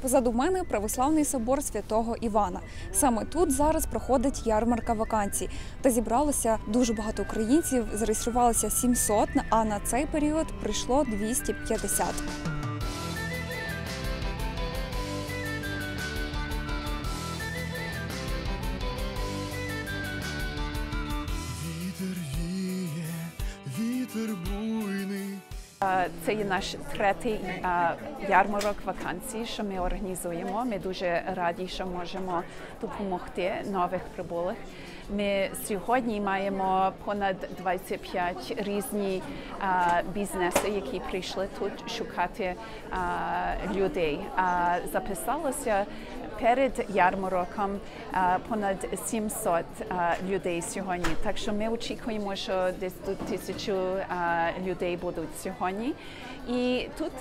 Позаду мене православний собор Святого Івана. Саме тут зараз проходить ярмарка вакансій. Та зібралося дуже багато українців, зареєструвалося 700, а на цей період прийшло 250. Вітер буйний. Це є наш третій ярмарок вакансій, що ми організуємо. Ми дуже раді, що можемо допомогти нових прибулих. Ми сьогодні маємо понад 25 різні бізнеси, які прийшли тут шукати людей. Записалося перед ярмарком понад 700 людей сьогодні. Так що ми очікуємо, що десь тут 1000 людей будуть сьогодні. І тут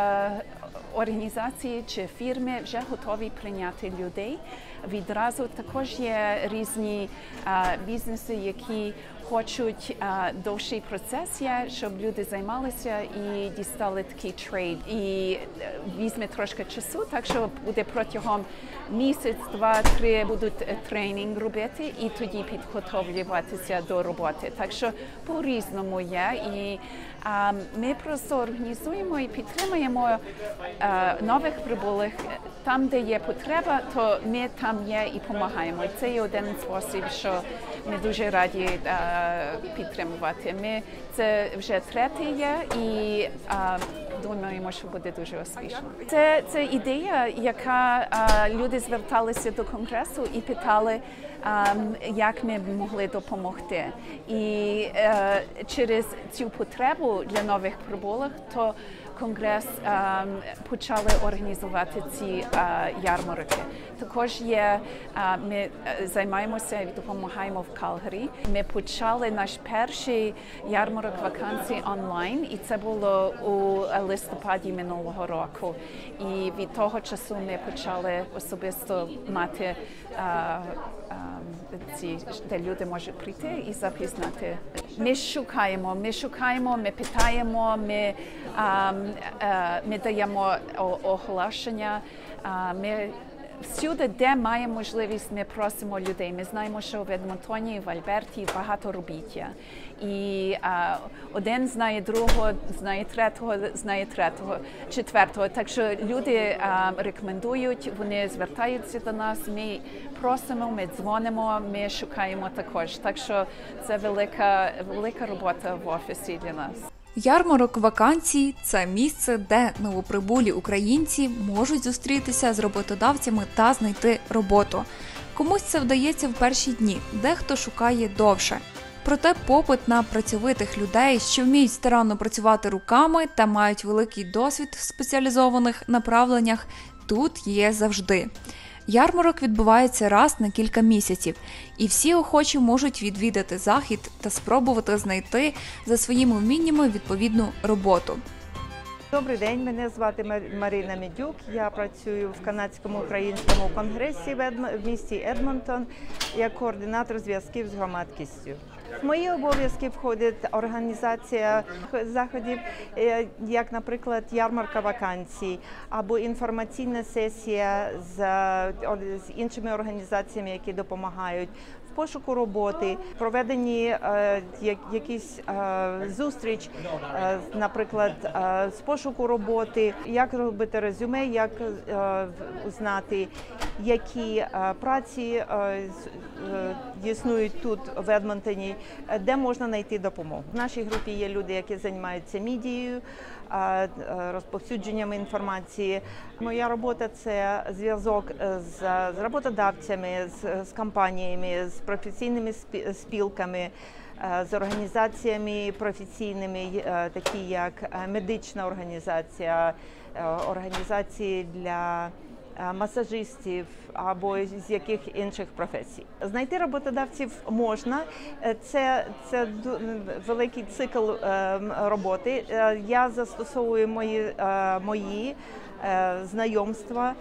організації чи фірми вже готові прийняти людей. Відразу також є різні бізнеси, які хочуть довший процес, щоб люди займалися і дістали такий трейд. І візьме трошки часу, так що буде протягом місяць, 2-3 будуть тренінг робити і тоді підготовлюватися до роботи. Так що по-різному є. І ми просто організуємо і підтримуємо нових прибулих. Там, де є потреба, то ми там є і допомагаємо. Це є один спосіб, що ми дуже раді підтримувати. Ми це вже третє є і думаємо, що буде дуже успішно. Це ідея, яка люди зверталися до Конгресу і питали, як ми могли допомогти. І через цю потребу для нових прибулих, то Конгрес почали організувати ці ярмарки. Також ми займаємося і допомагаємо в Калгарі. Ми почали наш перший ярмарок вакансій онлайн, і це було у листопаді минулого року. І від того часу ми почали особисто мати де люди можуть прийти і запізнати. Ми шукаємо, ми питаємо, ми даємо оголошення. Всюди, де маємо можливість, ми просимо людей. Ми знаємо, що в Едмонтоні, в Альберті багато робіт є. І один знає другого, знає третього, знає четвертого. Так що люди рекомендують, вони звертаються до нас, ми просимо, ми дзвонимо, ми шукаємо також. Так що це велика робота в офісі для нас. Ярмарок вакансій – це місце, де новоприбулі українці можуть зустрітися з роботодавцями та знайти роботу. Комусь це вдається в перші дні, дехто шукає довше. Проте попит на працьовитих людей, що вміють старанно працювати руками та мають великий досвід в спеціалізованих направленнях, тут є завжди. Ярмарок відбувається раз на кілька місяців, і всі охочі можуть відвідати захід та спробувати знайти за своїми вміннями відповідну роботу. Добрий день, мене звати Марина Медюк. Я працюю в канадському українському конгресі в місті Едмонтон як координатор зв'язків з громадськістю. В мої обов'язки входить організація заходів, як, наприклад, ярмарка вакансій або інформаційна сесія з іншими організаціями, які допомагають в пошуку роботи, проведені якісь зустріч, наприклад, з пошуку роботи, як робити резюме, як знати, які праці існують тут в Едмонтоні, де можна знайти допомогу. В нашій групі є люди, які займаються медією, розповсюдженням інформації. Моя робота – це зв'язок з роботодавцями, з компаніями, з професійними спілками, з організаціями професійними, такі як медична організація, організації для масажистів або з яких інших професій. Знайти роботодавців можна, це великий цикл роботи. Я застосовую мої знайомства,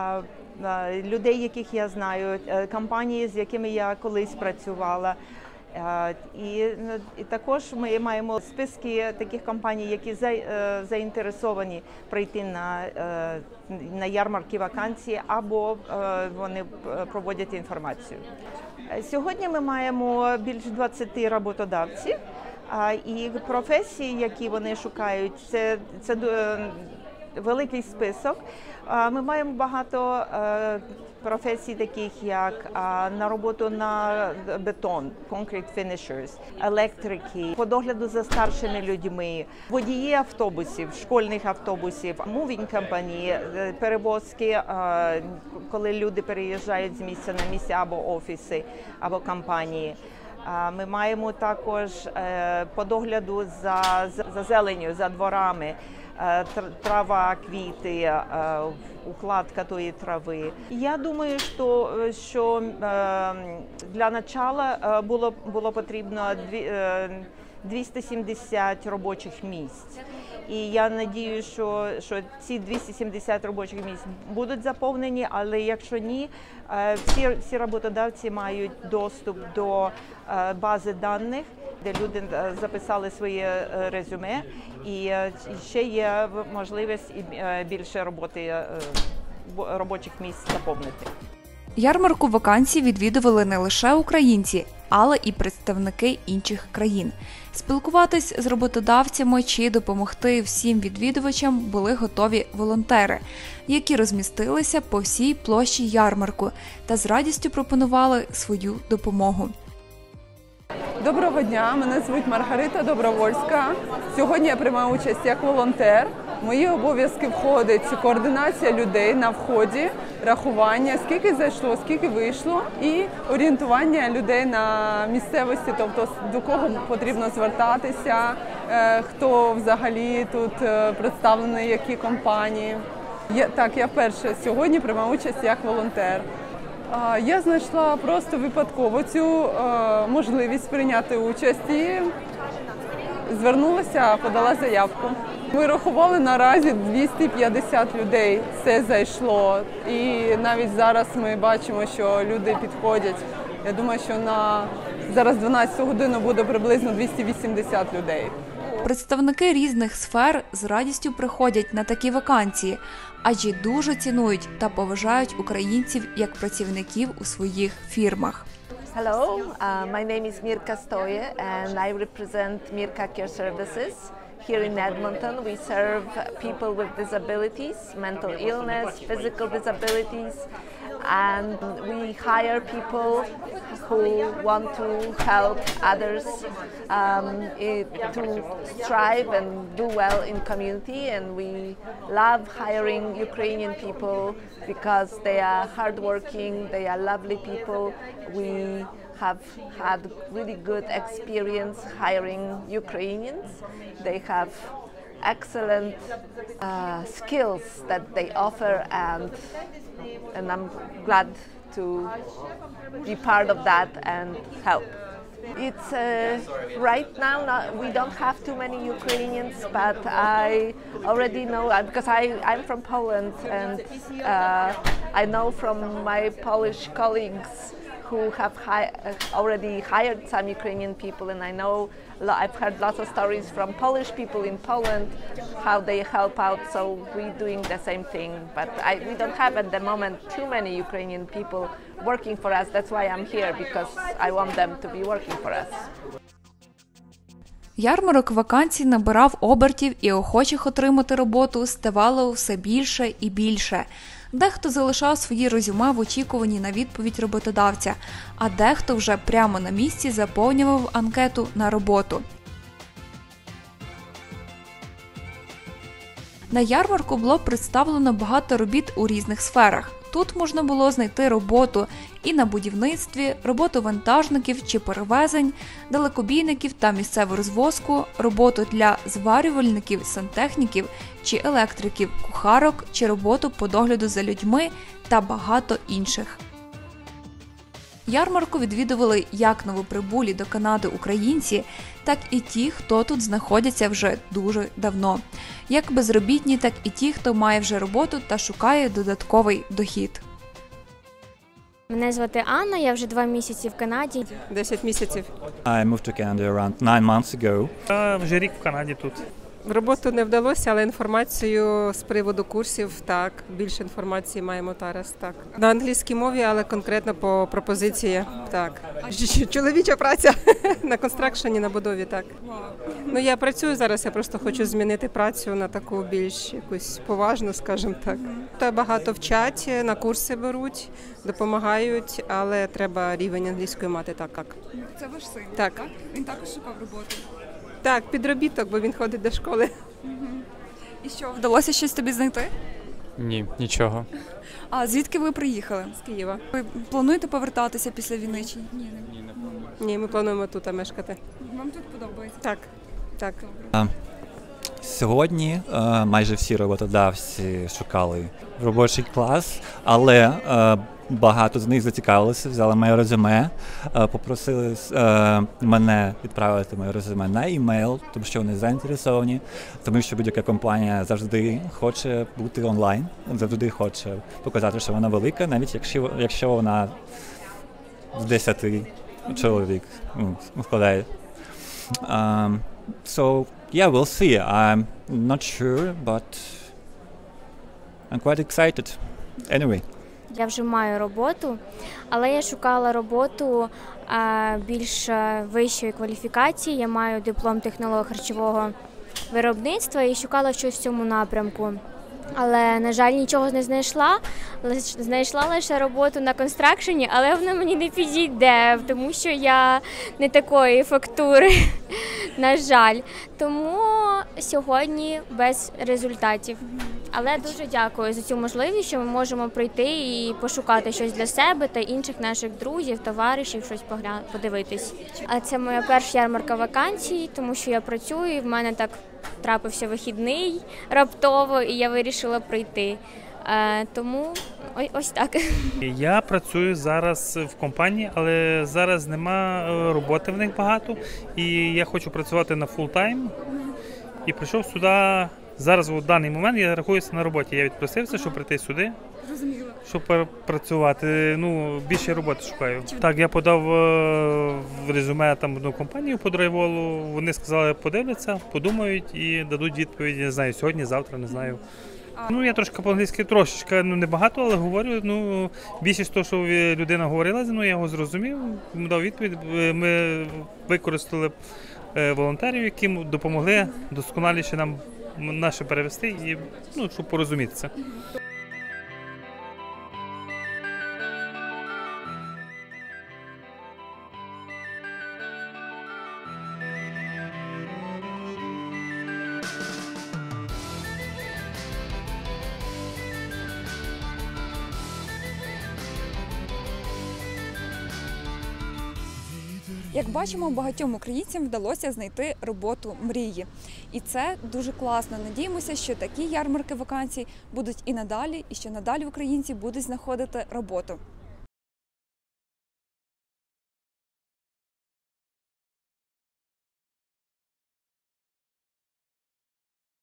людей, яких я знаю, компанії, з якими я колись працювала. І також ми маємо списки таких компаній, які заінтересовані прийти на ярмарки вакансій або вони проводять інформацію. Сьогодні ми маємо більш 20 роботодавців, і професії, які вони шукають, це великий список. Ми маємо багато професій, таких як на роботу на бетон, concrete finishers, електрики, по догляду за старшими людьми, водії автобусів, школьних автобусів, moving company, перевозки, коли люди переїжджають з місця на місце або офіси, або компанії. Ми маємо також по догляду за зеленню, за дворами, трава, квіти, укладка тої трави. Я думаю, що для початку було потрібно 270 робочих місць. І я сподіваюся, що ці 270 робочих місць будуть заповнені, але якщо ні, всі роботодавці мають доступ до бази даних, де люди записали своє резюме, і ще є можливість більше робочих місць заповнити. Ярмарку вакансій відвідували не лише українці, але і представники інших країн. Спілкуватись з роботодавцями чи допомогти всім відвідувачам були готові волонтери, які розмістилися по всій площі ярмарку та з радістю пропонували свою допомогу. Доброго дня, мене звуть Маргарита Добровольська. Сьогодні я приймаю участь як волонтер. В мої обов'язки входить координація людей на вході, рахування, скільки зайшло, скільки вийшло, і орієнтування людей на місцевості, тобто до кого потрібно звертатися, хто взагалі тут представлений, які компанії. Я вперше сьогодні приймаю участь як волонтер. Я знайшла просто випадково цю можливість прийняти участь і звернулася, подала заявку. Ми рахували наразі 250 людей, це зайшло. І навіть зараз ми бачимо, що люди підходять. Я думаю, що зараз 12 годину буде приблизно 280 людей. Представники різних сфер з радістю приходять на такі вакансії, адже дуже цінують та поважають українців як працівників у своїх фірмах. Hello, my name is Mirka Stoje and I represent Mirka Care Services. Here in Edmonton, we serve people with disabilities, mental illness, physical disabilities, and we hire people who want to help others to strive and do well in community. And we love hiring Ukrainian people because they are hardworking, they are lovely people. We have had really good experience hiring Ukrainians. They have excellent skills that they offer, and I'm glad to be part of that and help. It's right now we don't have too many Ukrainians, but I already know because I'm from Poland, and I know from my Polish colleagues who have already hired some Ukrainian people, and I know I've heard lots of stories from Polish people in Poland, how they help out, so we're doing the same thing. But we don't have at the moment too many Ukrainian people working for us. That's why I'm here, because I want them to be working for us. Ярмарок вакансій набирав обертів, і охочих отримати роботу ставало все більше і більше. Дехто залишав свої резюме в очікуванні на відповідь роботодавця, а дехто вже прямо на місці заповнював анкету на роботу. На ярмарку було представлено багато робіт у різних сферах. Тут можна було знайти роботу і на будівництві, роботу вантажників чи перевезень, далекобійників та місцеву розвозку, роботу для зварювальників, сантехніків чи електриків, кухарок чи роботу по догляду за людьми та багато інших. Ярмарку відвідували як новоприбулі до Канади українці, так і ті, хто тут знаходяться вже дуже давно. Як безробітні, так і ті, хто має вже роботу та шукає додатковий дохід. Мене звати Анна, я вже 2 місяці в Канаді. 10 місяців. I moved to Canada around 9 months ago. Я вже рік в Канаді тут. Роботу не вдалося, але інформацію з приводу курсів, так, більше інформації маємо зараз, так. На англійській мові, але конкретно по пропозиції, так. Чоловіча праця на констракшені, на будові, так. Ну, я працюю зараз, я просто хочу змінити працю на таку більш якусь поважну, скажімо так. Та багато вчать, на курси беруть, допомагають, але треба рівень англійської мати, так. Це ваш син, Так. Він також шукав роботу. Так, підробіток, бо він ходить до школи. І що, вдалося щось тобі знайти? Ні, нічого. А звідки ви приїхали? З Києва. Ви плануєте повертатися після війни чи ні? Ні, ми плануємо тут мешкати. Вам тут подобається? Так, так. Сьогодні майже всі роботодавці шукали робочий клас, але багато з них зацікавилися, взяли моє резюме, попросили мене відправити моє резюме на імейл, тому що вони заінтересовані, тому що будь-яка компанія завжди хоче бути онлайн, завжди хоче показати, що вона велика, навіть якщо вона з 10 чоловік складає. So yeah, we'll see. I'm not sure, but I'm quite excited. Anyway. Я вже маю роботу, але я шукала роботу більш вищої кваліфікації. Я маю диплом технолога харчового виробництва і шукала щось в цьому напрямку. Але, на жаль, нічого не знайшла. Знайшла лише роботу на констракшені, але вона мені не підійде, тому що я не такої фактури, на жаль. Тому сьогодні без результатів. Але дуже дякую за цю можливість, що ми можемо прийти і пошукати щось для себе та інших наших друзів, товаришів, щось подивитись. А це моя перша ярмарка вакансій, тому що я працюю, і в мене так трапився вихідний раптово, і я вирішила прийти. Тому ось так. Я працюю зараз в компанії, але зараз нема роботи в них багато. І я хочу працювати на фултайм. І прийшов сюди. Зараз у даний момент я рахуюся на роботі. Я відпросився, щоб прийти сюди, щоб працювати. Ну, більше роботи шукаю. Так, я подав в резюме там одну компанію по драйволу. Вони сказали, подивляться, подумають і дадуть відповідь. Не знаю, сьогодні, завтра, не знаю. Ну, я трошки по-англійськи, трошечки, ну, не багато, але говорю. Ну, більшість того, що людина говорила зі мною, я його зрозумів, йому дав відповідь. Ми використали волонтерів, які допомогли досконаліше нам наше перевести і, ну, щоб порозумітися. Як бачимо, багатьом українцям вдалося знайти роботу мрії. І це дуже класно. Надіємося, що такі ярмарки вакансій будуть і надалі, і що надалі українці будуть знаходити роботу.